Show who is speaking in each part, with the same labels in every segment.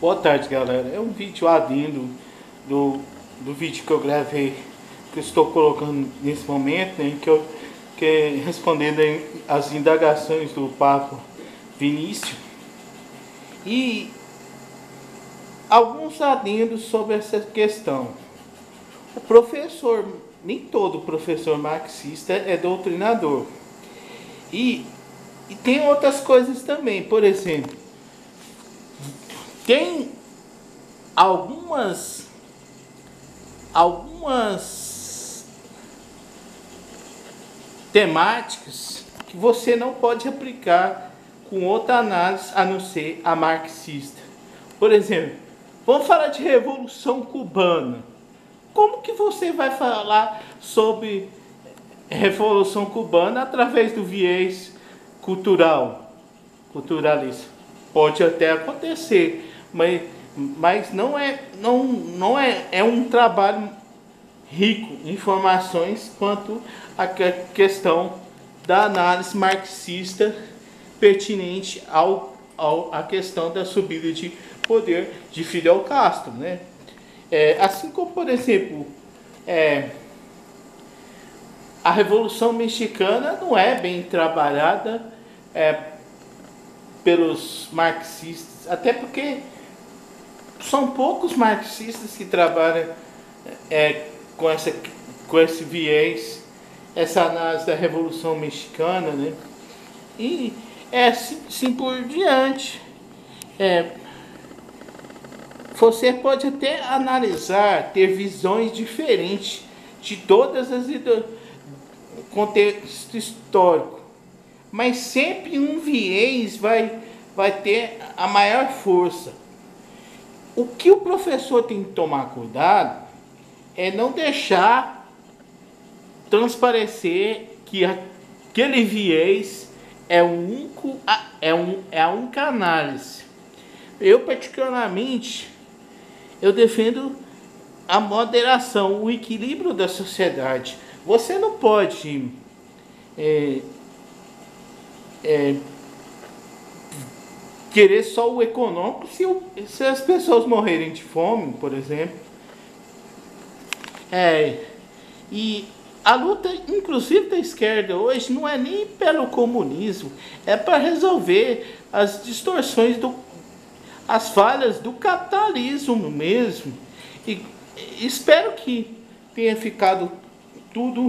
Speaker 1: Boa tarde, galera. É um vídeo adendo do vídeo que eu gravei, que eu estou colocando nesse momento, né, que é respondendo as indagações do Papa Vinícius e alguns adendos sobre essa questão. O professor, nem todo professor marxista é doutrinador. E tem outras coisas também. Por exemplo, tem algumas temáticas que você não pode aplicar com outra análise a não ser a marxista. Por exemplo, vamos falar de Revolução Cubana. Como que você vai falar sobre Revolução Cubana através do viés culturalista? Pode até acontecer, mas não é um trabalho rico em informações quanto à questão da análise marxista pertinente à questão da subida de poder de Fidel Castro, né? Assim como, por exemplo, a Revolução Mexicana não é bem trabalhada pelos marxistas, até porque são poucos marxistas que trabalham com esse viés, essa análise da Revolução Mexicana, né? E assim por diante. Você pode até analisar, ter visões diferentes de todas as contexto histórico, mas sempre um viés vai ter a maior força. O que o professor tem que tomar cuidado é não deixar transparecer que aquele viés é a única análise. Eu particularmente defendo a moderação, o equilíbrio da sociedade. Você não pode querer só o econômico se as pessoas morrerem de fome, por exemplo. E a luta, inclusive da esquerda hoje, não é nem pelo comunismo, é para resolver as distorções as falhas do capitalismo mesmo. E espero que tenha ficado tudo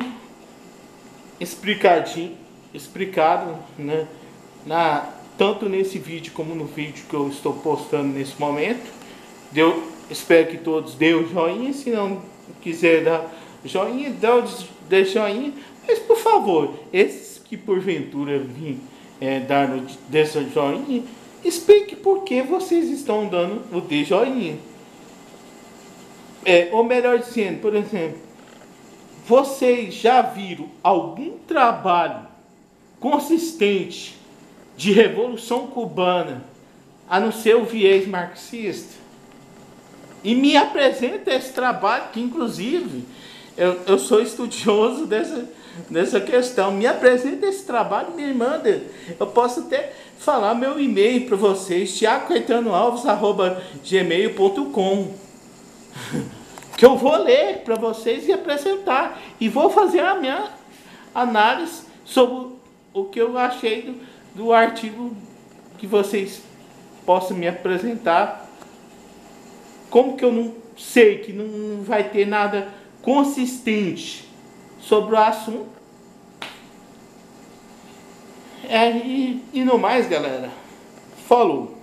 Speaker 1: explicado, né, tanto nesse vídeo como no vídeo que eu estou postando nesse momento. Espero que todos dêem o joinha. Se não quiser dar joinha, dê joinha. Mas por favor, esses que porventura vêm dar desse joinha, explique por que vocês estão dando o de joinha. Ou melhor dizendo, por exemplo, vocês já viram algum trabalho consistente de Revolução Cubana a não ser o viés marxista? E me apresenta esse trabalho, que inclusive eu sou estudioso dessa questão. Me apresenta esse trabalho e me manda. Eu posso até falar meu e-mail para vocês, thiagocaetanoalves@gmail.com, que eu vou ler para vocês e apresentar, e vou fazer a minha análise sobre o que eu achei do artigo que vocês possam me apresentar. Como que eu não sei que não vai ter nada consistente sobre o assunto? E no mais, galera, falou!